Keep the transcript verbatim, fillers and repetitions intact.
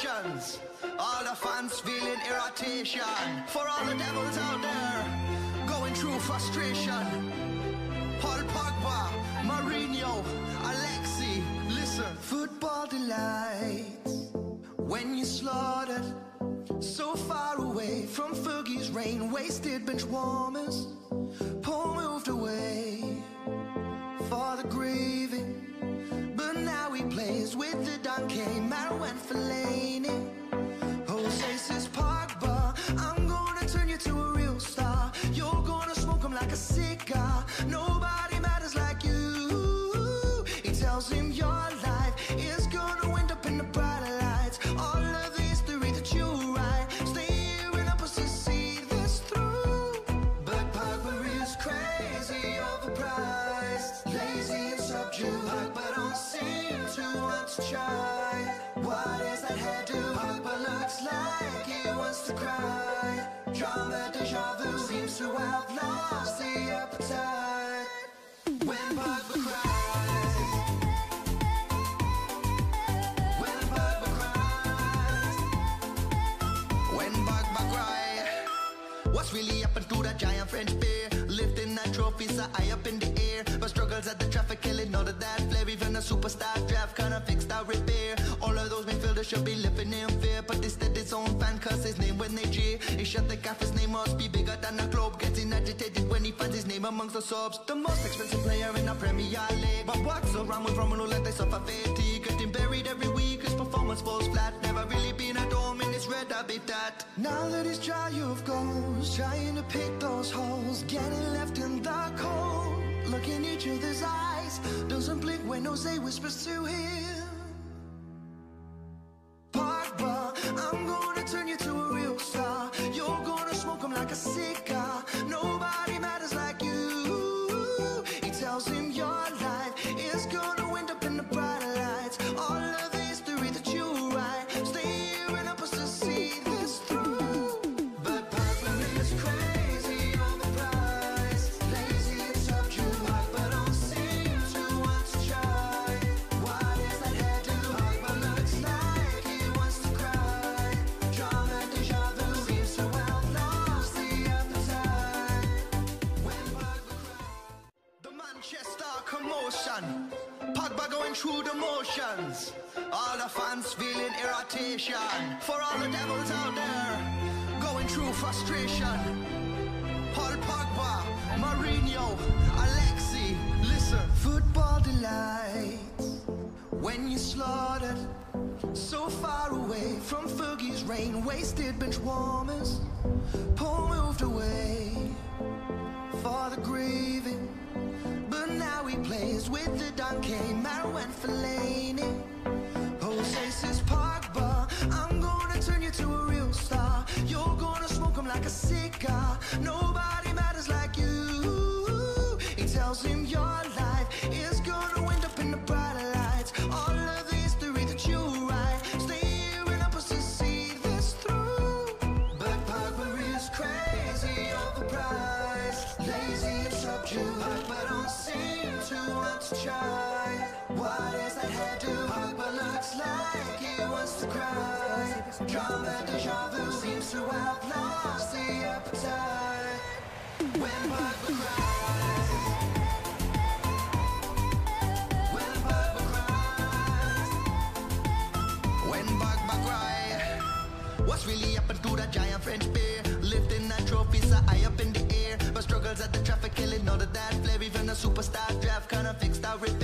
commotions. All the fans feeling irritation. For all the devils out there going through frustration. Paul Pogba, Mourinho, Alexi, listen. Football delights when you're slaughtered, so far away from Fergie's reign. Wasted bench warmers, Paul moved away for the grieving, but now he plays with the donkey. Mara went for Laney. Jose says, Pogba, I'm gonna turn you to a real star. You're gonna smoke him like a cigar. Nobody matters like you. He tells him your life is gonna end up in the brighter lights. All of the history that you write, stay here and help us to see this through. But Pogba is crazy, overpriced, lazy and subdued. Pogba don't seem to want to try. What is that hairdo? Pogba looks like he wants to cry. Drama, deja vu, seems to have lost the appetite. When Pogba cries, when Pogba cries, when Pogba cries. What's really happened to that giant French bear? Lifting that trophy so high up in the air, but struggles at the traffic killing all of that flair. Even a superstar draft kinda fixed out repair. All of those midfielders should be living in fear, but instead his own fan cuss his name when they cheer. He shut the gaff, his name must be bigger than a globe. Getting agitated when he finds his name amongst the subs. The most expensive player in the Premier League. But what's so wrong with Romelu, like they suffer fatigue? Getting buried every week, his performance falls flat. Never really been at home in his red habitat. Now that he's dry of goals, trying to pick those holes, getting left in the cold. Look in each other's eyes, doesn't blink when Jose whispers to him. Pogba, I'm gonna turn you to a real star. You're gonna smoke him like a cigar. Nobody matters like you. He tells him your life is gonna end up in the brighter lights. All of the history that you write, stay here and help us to see this through. But Pogba is crazy, overpriced, lazy and subdued. Pogba don't seem to want to try. What is that hairdo? Pogba looks like he wants to cry. Drama, deja vu, seems to have lost the appetite. When Pogba cries. The Manchester commotion, Pogba going through the motions. All the fans feeling irritation. For all the devils out there going through frustration. Paul Pogba, Mourinho, Alexi, listen. Football delights when you're slaughtered, so far away from Fergie's reign. Wasted bench warmers, Paul moved away for the grieving, but now he plays with the donkey. Mara went for Laney. Jose says, Pogba, I'm gonna turn you to a real star. You're gonna smoke him like a cigar. Nobody matters like you. He tells him your life is gonna end up in the brighter lights. All of the history that you write, stay here and help us to see this through. But Pogba is crazy, overpriced, lazy and subdued. Pogba don't seem to want to try. What is that hairdo? Pogba looks like he wants to cry. Drama, deja vu, seems to have lost the appetite. When Pogba cries, when Pogba cries, when Pogba cries. What's really happened to that giant French bear? Lifting that trophy so high up in the air, but struggles at the traffic killing all of that flair. Even a superstar draft kinda fixed out repair.